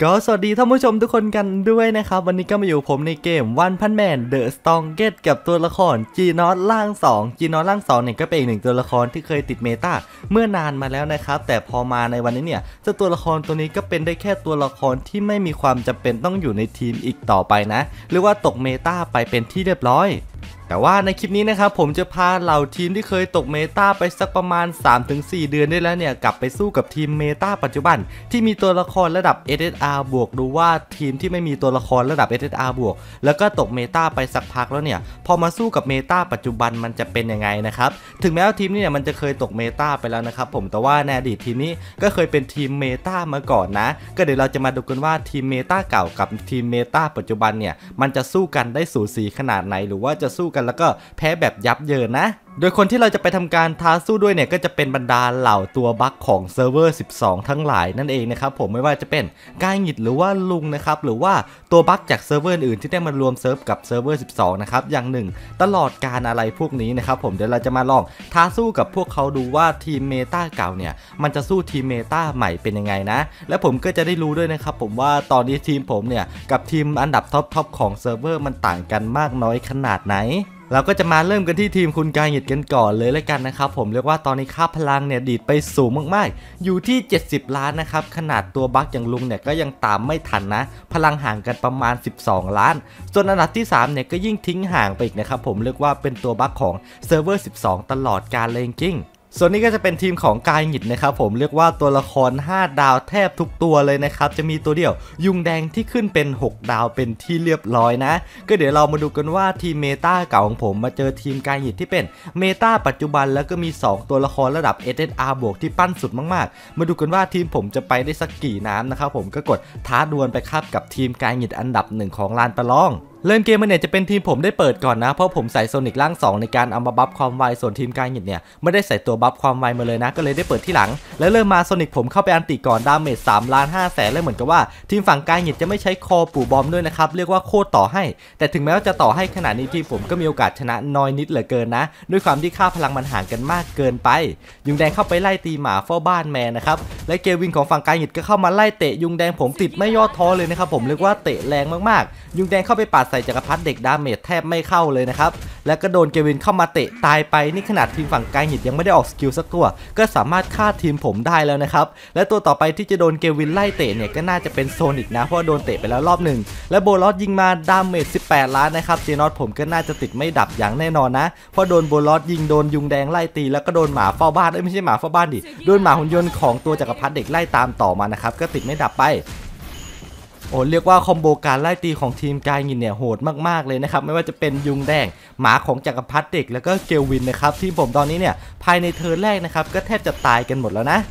ก็สวัสดีท่านผู้ชมทุกคนกันด้วยนะครับวันนี้ก็มาอยู่ผมในเกม One Punch Man The Strongest กับตัวละคร Genos ร่าง2 Genos ร่าง2เนี่ยก็เป็นอีกหนึ่งตัวละครที่เคยติดเมตาเมื่อนานมาแล้วนะครับแต่พอมาในวันนี้เนี่ยเจ้าตัวละครตัวนี้ก็เป็นได้แค่ตัวละครที่ไม่มีความจำเป็นต้องอยู่ในทีมอีกต่อไปนะหรือว่าตกเมตาไปเป็นที่เรียบร้อยแต่ว่าในคลิปนี้นะครับผมจะพาเหล่าทีมที่เคยตกเมตาไปสักประมาณ 3-4 เดือนได้แล้วเนี่ยกลับไปสู้กับทีมเมตาปัจจุบันที่มีตัวละครระดับ SSR บวกดูว่าทีมที่ไม่มีตัวละครระดับ SSR บวกแล้วก็ตกเมตาไปสักพักแล้วเนี่ยพอมาสู้กับเมตาปัจจุบันมันจะเป็นยังไงนะครับถึงแม้ว่าทีมนี้เนี่ยมันจะเคยตกเมตาไปแล้วนะครับผมแต่ว่าในอดีตทีมนี้ก็เคยเป็นทีมเมตามาก่อนนะก็เดี๋ยวเราจะมาดูกันว่าทีมเมตาเก่ากับทีมเมตาปัจจุบันเนี่ยมันจะสู้กันได้สูสีขนาดไหนหรือว่าจะสู้กันแล้วก็แพ้แบบยับเยินนะโดยคนที่เราจะไปทำการท้าสู้ด้วยเนี่ยก็จะเป็นบรรดาเหล่าตัวบั๊กของเซิร์ฟเวอร์12ทั้งหลายนั่นเองนะครับผมไม่ว่าจะเป็นกายหงิดหรือว่าลุงนะครับหรือว่าตัวบั๊กจากเซิร์ฟเวอร์อื่นที่ได้มารวมเซิร์ฟกับเซิร์ฟเวอร์12นะครับอย่างหนึ่งตลอดการอะไรพวกนี้นะครับผมเดี๋ยวเราจะมาลองท้าสู้กับพวกเขาดูว่าทีมเมตาเก่าเนี่ยมันจะสู้ทีมเมตาใหม่เป็นยังไงนะและผมก็จะได้รู้ด้วยนะครับผมว่าตอนนี้ทีมผมเนี่ยกับทีมอันดับท็อปของเซิร์ฟเวอร์มันต่างกันมากน้อยขนาดไหนเราก็จะมาเริ่มกันที่ทีมคุณกายหงิดกันก่อนเลยแล้วกันนะครับผมเรียกว่าตอนนี้ค่าพลังเนี่ยดีดไปสูงมากๆอยู่ที่70ล้านนะครับขนาดตัวบั๊กอย่างลุงเนี่ยก็ยังตามไม่ทันนะพลังห่างกันประมาณ12ล้านส่วนอันดับที่3เนี่ยก็ยิ่งทิ้งห่างไปอีกนะครับผมเรียกว่าเป็นตัวบั๊กของเซิร์ฟเวอร์12ตลอดการเลยจริงส่วนนี้ก็จะเป็นทีมของกายหงิดนะครับผมเรียกว่าตัวละคร5ดาวแทบทุกตัวเลยนะครับจะมีตัวเดียวยุงแดงที่ขึ้นเป็น6ดาวเป็นที่เรียบร้อยนะก็เดี๋ยวเรามาดูกันว่าทีมเมตาเก่าของผมมาเจอทีมกายหงิดที่เป็นเมตาปัจจุบันแล้วก็มี2ตัวละครระดับ SSR บวกที่ปั้นสุดมากๆมาดูกันว่าทีมผมจะไปได้สักกี่น้ำนะครับผมก็กดท้าดวลไปครับกับทีมกายหงิดอันดับ1ของลานประลองเริ่มเกมมาเนี่ยจะเป็นทีมผมได้เปิดก่อนนะเพราะผมใส่โซนิกร่าง2ในการเอามาบัฟความไวส่วนทีมกายหงิดเนี่ยไม่ได้ใส่ตัวบัฟความไวมาเลยนะก็เลยได้เปิดที่หลังแล้วเริ่มมาโซนิกผมเข้าไปอันติก่อนดาเมจ3,500,000แล้วเหมือนกับว่าทีมฝั่งกายหงิดจะไม่ใช้คอปู่บอมด้วยนะครับเรียกว่าโคตรต่อให้แต่ถึงแม้ว่าจะต่อให้ขนาดนี้ทีมผมก็มีโอกาสชนะน้อยนิดเหลือเกินนะด้วยความที่ค่าพลังมันห่างกันมากเกินไปยุงแดงเข้าไปไล่ตีหมาเฝ้าบ้านแมนนะครับและเกวินของฝั่งกายหงิดก็เข้ามาไล่เตะยุงแดงผมติดไม่ย่อท้อเลยนะครับผมเรียกว่าเตะแรงมากๆยุงแดงเข้าไปปาดใส่จักรพรรดิเด็กดาเมจแทบไม่เข้าเลยนะครับแล้วก็โดนเกวินเข้ามาเตะตายไปนี่ขนาดทีมฝั่งกายหงิดยังไม่ได้ออกสกิลสักตัวก็สามารถฆ่าทีมผมได้แล้วนะครับและตัวต่อไปที่จะโดนเกวินไล่เตะเนี่ยก็น่าจะเป็นโซนิกนะเพราะโดนเตะไปแล้วรอบหนึ่งและโบลอสยิงมาดาเมจ18ล้านนะครับเจนอตผมก็น่าจะติดไม่ดับอย่างแน่นอนนะเพราะโดนโบลอสยิงโดนยุงแดงไล่ตีแล้วก็โดนหมาเฝ้าบ้านไม่ใช่หมาเฝ้าบ้านดิโดนหมาหุ่นยนต์ของตัวจักรพรรดิเด็กไล่ตามต่อมานะครับก็ติดไม่ดับไปโอ้เรียกว่าคอมโบการไล่ตีของทีมกายหงิดเนี่ยโหดมากๆเลยนะครับไม่ว่าจะเป็นยุงแดงหมาของจักรพรรดิเด็กแล้วก็เกลวินนะครับทีมผมตอนนี้เนี่ยภายในเทิร์นแรกนะครับก็แทบจะตายกันหมดแล้วนะ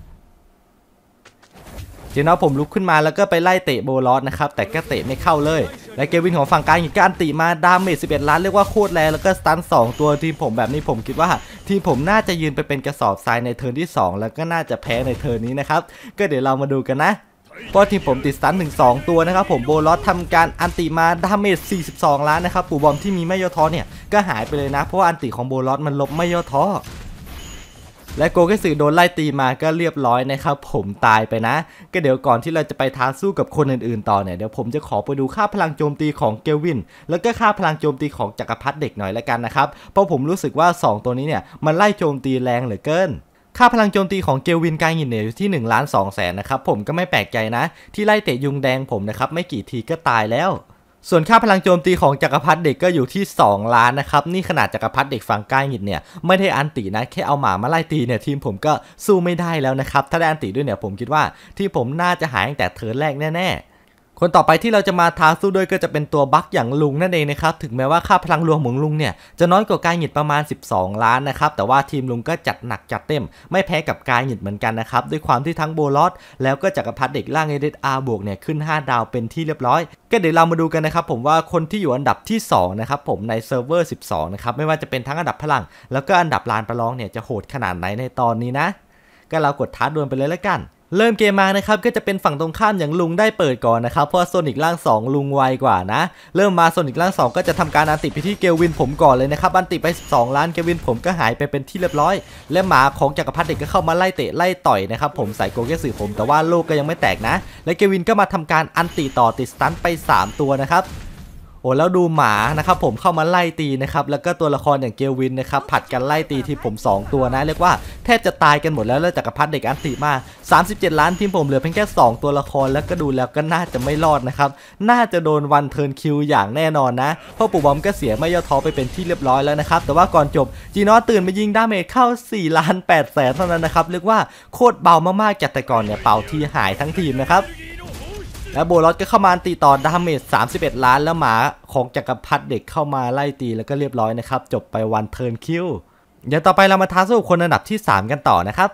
เจนอผมลุกขึ้นมาแล้วก็ไปไล่เตะโบลอสนะครับแต่ก็เตะไม่เข้าเลยและเกลวินของฝั่งกายหงิดก็อันติมาดาเมจ11ล้านเรียกว่าโคตรแรงแล้วก็สตัน2ตัวทีมผมแบบนี้ผมคิดว่าทีมผมน่าจะยืนไปเป็นกระสอบทรายในเทิร์นที่2แล้วก็น่าจะแพ้ในเทิร์นนี้นะครับก็เดี๋ยวเรามาดูกันนะเพราะทีมผมติดสตันถึง2ตัวนะครับผมโบลอสทำการอันติมาดาเมจ42ล้านนะครับปู่บอมที่มีไม่ย่อท้อเนี่ยก็หายไปเลยนะเพราะว่าอันติของโบลอสมันลบไม่ย่อท้อและโกเกสึโดนไล่ตีมาก็เรียบร้อยนะครับผมตายไปนะก็เดี๋ยวก่อนที่เราจะไปท้าสู้กับคนอื่นๆต่อเนี่ยเดี๋ยวผมจะขอไปดูค่าพลังโจมตีของเกลวินแล้วก็ค่าพลังโจมตีของจักรพรรดิเด็กหน่อยละกันนะครับเพราะผมรู้สึกว่า2ตัวนี้เนี่ยมันไล่โจมตีแรงเหลือเกินค่าพลังโจมตีของเกลวินกายหงิดเนี่ยอยู่ที่1,200,000นะครับผมก็ไม่แปลกใจนะที่ไล่เตะยุงแดงผมนะครับไม่กี่ทีก็ตายแล้วส่วนค่าพลังโจมตีของจักรพรรดิเด็กก็อยู่ที่2ล้านนะครับนี่ขนาดจักรพรรดิเด็กฝั่งกายหงิดเนี่ยไม่ได้อันตินะแค่เอาหมามาไล่ตีเนี่ยทีมผมก็สู้ไม่ได้แล้วนะครับถ้าได้อันติด้วยเนี่ยผมคิดว่าที่ผมน่าจะหายตั้งแต่เทิร์นแรกแน่ๆคนต่อไปที่เราจะมาท้าสู้ด้วยก็จะเป็นตัวบั๊กอย่างลุงนั่นเองนะครับถึงแม้ว่าค่าพลังรวมของลุงเนี่ยจะน้อยกว่ากายหงิดประมาณ12ล้านนะครับแต่ว่าทีมลุงก็จัดหนักจัดเต็มไม่แพ้กับกายหงิดเหมือนกันนะครับด้วยความที่ทั้งโบลอสแล้วก็จักรพรรดิเด็กร่าง SSR บวกเนี่ยขึ้น5ดาวเป็นที่เรียบร้อยก็เดี๋ยวเรามาดูกันนะครับผมว่าคนที่อยู่อันดับที่2นะครับผมในเซิร์ฟเวอร์12นะครับไม่ว่าจะเป็นทั้งอันดับพลังแล้วก็อันดับลานประลองเนี่ยจะโหดขนาดไหนในตอนนี้นะก็เรากดท้าดวลไปเลยแล้วกันเริ่มเกมมานะครับก็จะเป็นฝั่งตรงข้ามอย่างลุงได้เปิดก่อนนะครับเพราะโซนิกร่าง2ลุงไวกว่านะเริ่มมาโซนิกร่าง2ก็จะทำการอันติไปที่เกลวินผมก่อนเลยนะครับอันติไป12ล้านเกลวินผมก็หายไปเป็นที่เรียบร้อยและหมาของจักรพรรดิเด็กก็เข้ามาไล่เตะไล่ต่อยนะครับผมใส่โกเกสึผมแต่ว่าโลกก็ยังไม่แตกนะและเกลวินก็มาทำการอันติต่อติดสตันไป3ตัวนะครับโอ้แล้วดูหมานะครับผมเข้ามาไล่ตีนะครับแล้วก็ตัวละครอย่างเกลวินนะครับผัดกันไล่ตีที่ผม2ตัวนะเรียกว่าแทบจะตายกันหมดแล้วจักรพรรดิเด็กอันติมา37ล้านทีมผมเหลือเพียงแค่2ตัวละครแล้วก็ดูแล้วก็น่าจะไม่รอดนะครับน่าจะโดนวันเทิร์นคิวอย่างแน่นอนนะเพราะปู่บอมก็เสียไม่ย่อท้อไปเป็นที่เรียบร้อยแล้วนะครับแต่ว่าก่อนจบจีนอตื่นมายิงดาเมจเข้า4ล้าน8แสนเท่านั้นนะครับเรียกว่าโคตรเบามากๆจากแต่ก่อนเนี่ยเป่าทีหายทั้งทีมนะครับแล้วโบลอสก็เข้ามาตีต่อดาเมจ31ล้านแล้วหมาของจักรพรรดิเด็กเข้ามาไล่ตีแล้วก็เรียบร้อยนะครับจบไปวันเทิร์นคิวเดี๋ยวต่อไปเรามาท้าสู้คนอันดับที่3กันต่อนะครับ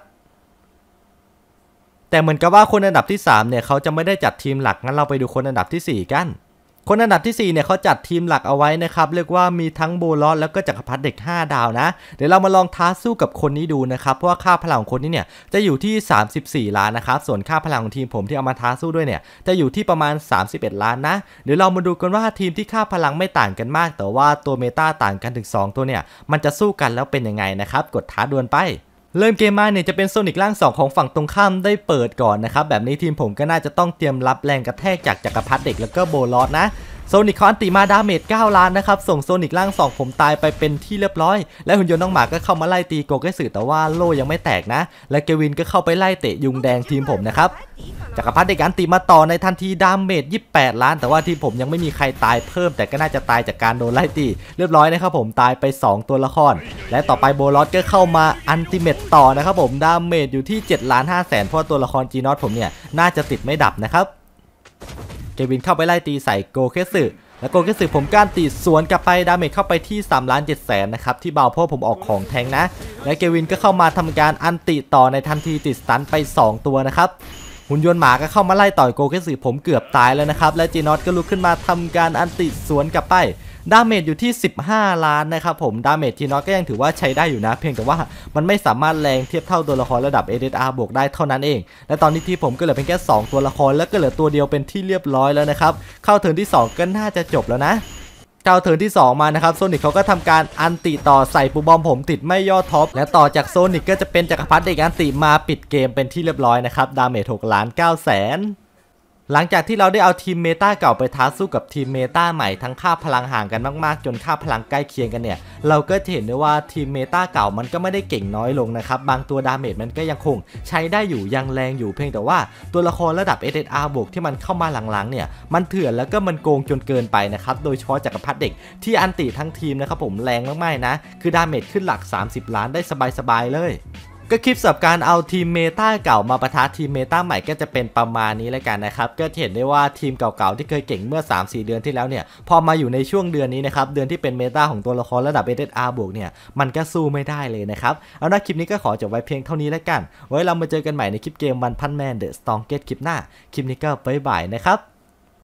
แต่เหมือนกับว่าคนอันดับที่3เนี่ยเขาจะไม่ได้จัดทีมหลักงั้นเราไปดูคนอันดับที่4กันคนอันดับที่4เนี่ยเขาจัดทีมหลักเอาไว้นะครับเรียกว่ามีทั้งโบลอสแล้วก็จักรพรรดิเด็ก5ดาวนะเดี๋ยวเรามาลองท้าสู้กับคนนี้ดูนะครับเพราะว่าค่าพลังของคนนี้เนี่ยจะอยู่ที่34ล้านนะครับส่วนค่าพลังของทีมผมที่เอามาท้าสู้ด้วยเนี่ยจะอยู่ที่ประมาณ31ล้านนะเดี๋ยวเรามาดูกันว่าทีมที่ค่าพลังไม่ต่างกันมากแต่ว่าตัวเมตาต่างกันถึง2ตัวเนี่ยมันจะสู้กันแล้วเป็นยังไงนะครับกดท้าดวลไปเริ่มเกมมาเนี่ยจะเป็นโซนิกร่าง2ของฝั่งตรงข้ามได้เปิดก่อนนะครับแบบนี้ทีมผมก็น่าจะต้องเตรียมรับแรงกระแทกจากจักรพรรดิเด็กแล้วก็โบลอสนะโซนิกคอนติมาดาเมจ9ล้านนะครับส่งโซนิกร่าง2ผมตายไปเป็นที่เรียบร้อยและหุ่นยนต์น้องหมาก็เข้ามาไล่ตีโกเกสึแต่ว่าโล่ยังไม่แตกนะและเกวินก็เข้าไปไล่เตะยุงแดงทีมผมนะครับจักรพรรดิเด็กอันติมาต่อในทันทีดาเมจ28ล้านแต่ว่าทีมผมยังไม่มีใครตายเพิ่มแต่ก็น่าจะตายจากการโดนไล่ตีเรียบร้อยนะครับผมตายไป2ตัวละครและต่อไปโบลอสก็เข้ามาอันติเมตต่อนะครับผมดาเมจอยู่ที่7ล้าน5แสนเพราะตัวละครจีนอสผมเนี่ยน่าจะติดไม่ดับนะครับเกวินเข้าไปไล่ตีใส่โกเคสึแล้วโกเคสึผมก้านตีสวนกลับไปดาเมจเข้าไปที่3ล้าน7แสนนะครับที่เบาเพราะผมออกของแทงนะและเกวินก็เข้ามาทำการอันติต่อในทันทีติดสตันไป2ตัวนะครับหุ่นยนต์หมาก็เข้ามาไล่ต่อยโกเคสึผมเกือบตายแล้วนะครับและจีนอสก็ลุกขึ้นมาทำการอันติสวนกลับไปดาเมจอยู่ที่15ล้านนะครับผมดาเมจจีนอสก็ยังถือว่าใช้ได้อยู่นะเพียงแต่ว่ามันไม่สามารถแรงเทียบเท่าตัวละครระดับ SSR บวกได้เท่านั้นเองและตอนนี้ที่ผมก็เหลือเพียงแค่2ตัวละครแล้วก็เหลือตัวเดียวเป็นที่เรียบร้อยแล้วนะครับเข้าเทิร์นที่2ก็น่าจะจบแล้วนะเข้าเทิร์นที่2มานะครับโซนิกเขาก็ทำการอันติต่อใส่ปูบอมผมติดไม่ย่อท็อปและต่อจากโซนิกก็จะเป็นจักรพรรดิเด็กอันติมาปิดเกมเป็นที่เรียบร้อยนะครับดาเมจ6ล้าน9แสนหลังจากที่เราได้เอาทีมเมตาเก่าไปท้าสู้กับทีมเมตาใหม่ทั้งค่าพลังห่างกันมากๆจนค่าพลังใกล้เคียงกันเนี่ยเราก็เห็นได้ว่าทีมเมตาเก่ามันก็ไม่ได้เก่งน้อยลงนะครับบางตัวดาเมจมันก็ยังคงใช้ได้อยู่ยังแรงอยู่เพียงแต่ว่าตัวละครระดับ SSR บวกที่มันเข้ามาหลังๆเนี่ยมันเถื่อนแล้วก็มันโกงจนเกินไปนะครับโดยเฉพาะจักรพรรดิเด็กที่อันติทั้งทีมนะครับผมแรงมากๆนะคือดาเมจขึ้นหลัก30ล้านได้สบายๆเลยก็คลิปสำหรับการเอาทีมเมตาเก่ามาปะทะทีมเมตาใหม่ก็จะเป็นประมาณนี้แล้วกันนะครับก็เห็นได้ว่าทีมเก่าๆที่เคยเก่งเมื่อ 3-4 เดือนที่แล้วเนี่ยพอมาอยู่ในช่วงเดือนนี้นะครับเดือนที่เป็นเมตาของตัวละครระดับ SSR บวกเนี่ยมันก็สู้ไม่ได้เลยนะครับเอาล่ะคลิปนี้ก็ขอจบไว้เพียงเท่านี้แล้วกันไว้เรามาเจอกันใหม่ในคลิปเกมวันพันแมนเดอะสตองเกตคลิปหน้าคลิปนี้ก็บ๊ายบายนะครับ